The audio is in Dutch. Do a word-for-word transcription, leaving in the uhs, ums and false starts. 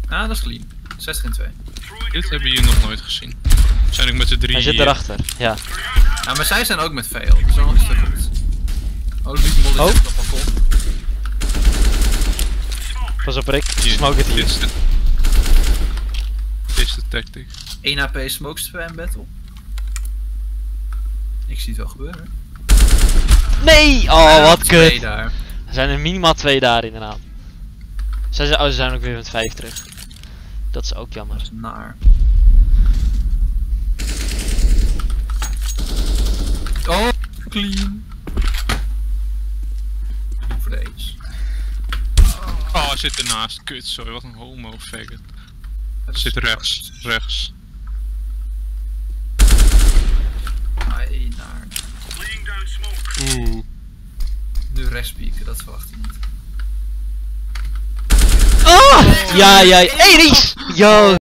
Ah, dat is clean. zestig in twee. Dit hebben jullie nog nooit gezien. We zijn ook met z'n drie. Hij zit hier. erachter, ja. Ja, maar zij zijn ook met veel. Dus dan is het goed. Oh, die molly Oh. zit op het balkon. Pas op Rick, Hier, smoke het Dit hier. is de... Dit is de tactic. één H P smoke spam battle. Ik zie het wel gebeuren. Nee! Oh, Ah, wat twee kut. daar. Er zijn er minimaal twee daar inderdaad. Ze zijn, oh, ze zijn ook weer met vijf terug. Dat is ook jammer. Dat is naar. Oh, clean. Voor de ace. Oh, hij zit ernaast. Kut, sorry, wat een homo faggot. Dat Hij is- zit rechts, rechts. Ai, naar. Oeh. Nu rechts pieken, dat verwacht ik niet. Ah! Ja, ja, hey Ries! Yo!